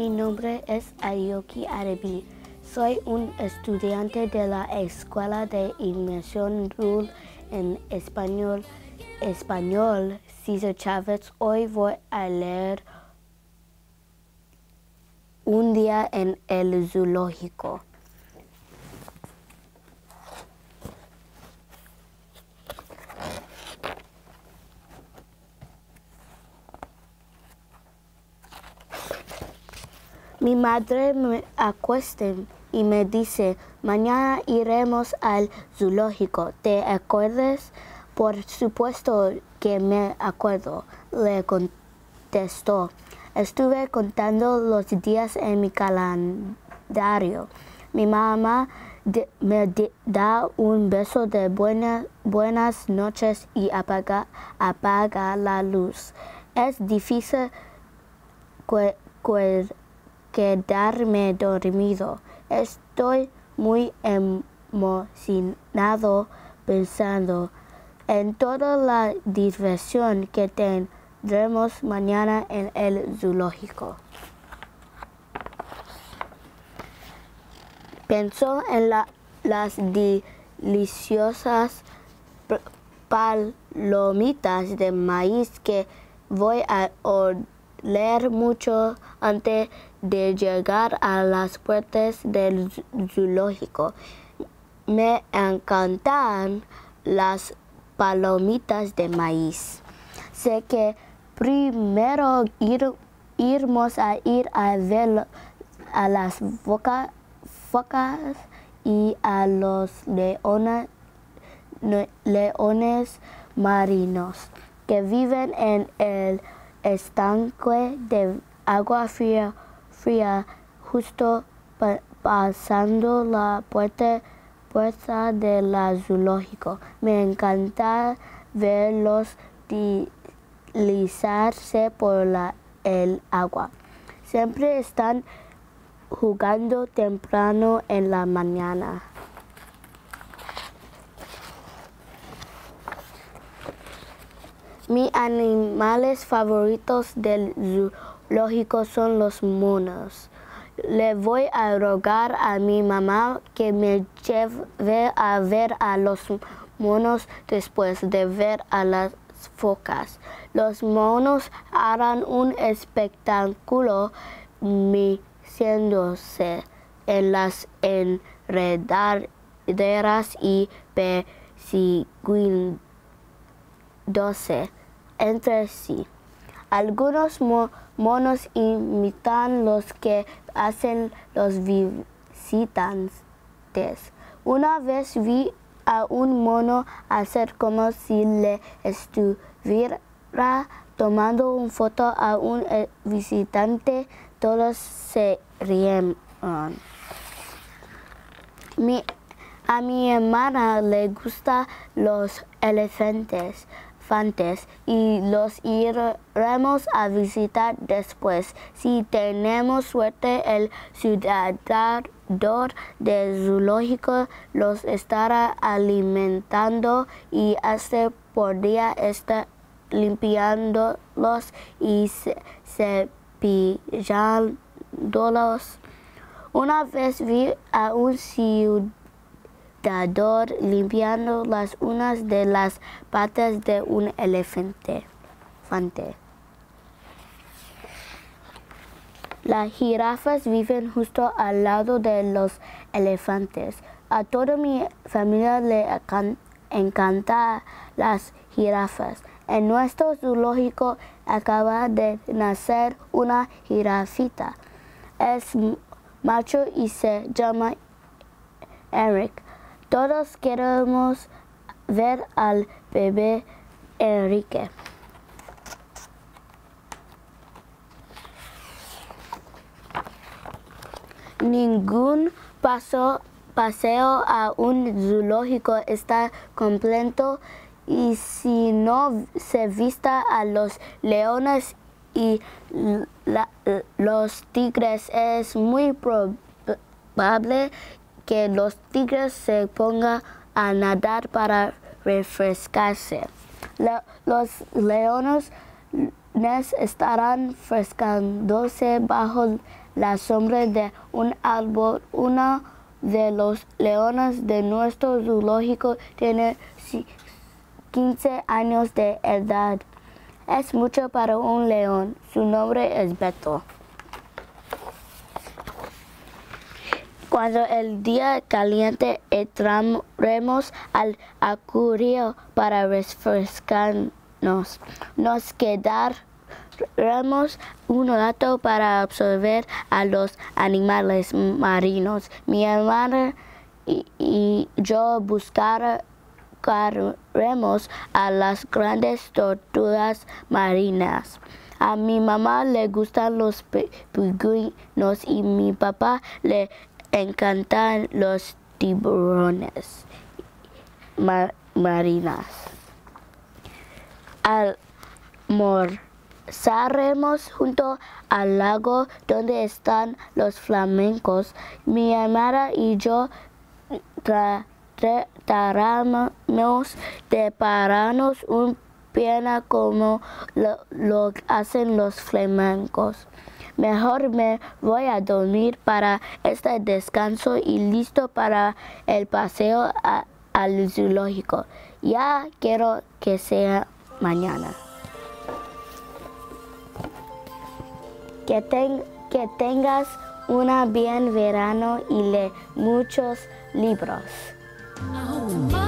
Mi nombre es Ayoki Arebi. Soy un estudiante de la Escuela de Inmersión RUL en Español César Chávez. Hoy voy a leer Un día en el zoológico. Mi madre me acuesta y me dice, mañana iremos al zoológico. ¿Te acuerdas? Por supuesto que me acuerdo, le contestó. Estuve contando los días en mi calendario. Mi mamá me da un beso de buenas noches y apaga la luz. Es difícil quedarme dormido. Estoy muy emocionado pensando en toda la diversión que tendremos mañana en el zoológico. Pensó en las deliciosas palomitas de maíz que voy a oler mucho antes de llegar a las puertas del zoológico. Me encantan las palomitas de maíz. Sé que primero iremos a ver a las focas y a los leones marinos que viven en el estanque de agua fría justo pasando la puerta del zoológico. Me encanta verlos deslizarse por el agua. Siempre están jugando temprano en la mañana. Mis animales favoritos del zoológico son los monos. Le voy a rogar a mi mamá que me lleve a ver a los monos después de ver a las focas. Los monos harán un espectáculo meciéndose en las enredaderas y persiguiéndose entre sí. Algunos monos imitan los que hacen los visitantes. Una vez vi a un mono hacer como si le estuviera tomando una foto a un visitante. Todos se rieron. A mi hermana le gustan los elefantes y los iremos a visitar después. Si tenemos suerte, el cuidador del zoológico los estará alimentando y hasta podría estar limpiándolos y cepillándolos. Una vez vi a un cuidador limpiando las uñas de las patas de un elefante. Las jirafas viven justo al lado de los elefantes. A toda mi familia le encantan las jirafas. En nuestro zoológico acaba de nacer una jirafita. Es macho y se llama Eric. Todos queremos ver al bebé Enrique. Ningún paseo a un zoológico está completo y si no se visita a los leones y los tigres, es muy probable que los tigres se pongan a nadar para refrescarse. Los leones estarán frescándose bajo la sombra de un árbol. Uno de los leones de nuestro zoológico tiene 15 años de edad. Es mucho para un león. Su nombre es Beto. Cuando el día caliente entraremos al acuario para refrescarnos. Nos quedaremos un rato para observar a los animales marinos. Mi hermana y yo buscaremos a las grandes tortugas marinas. A mi mamá le gustan los pingüinos y mi papá le encantan los tiburones marinas. Almorzaremos junto al lago donde están los flamencos. Mi hermana y yo trataremos de pararnos un pierna como lo hacen los flamencos. Mejor me voy a dormir para este descanso y listo para el paseo al zoológico. Ya quiero que sea mañana. Que tengas un buen verano y lee muchos libros.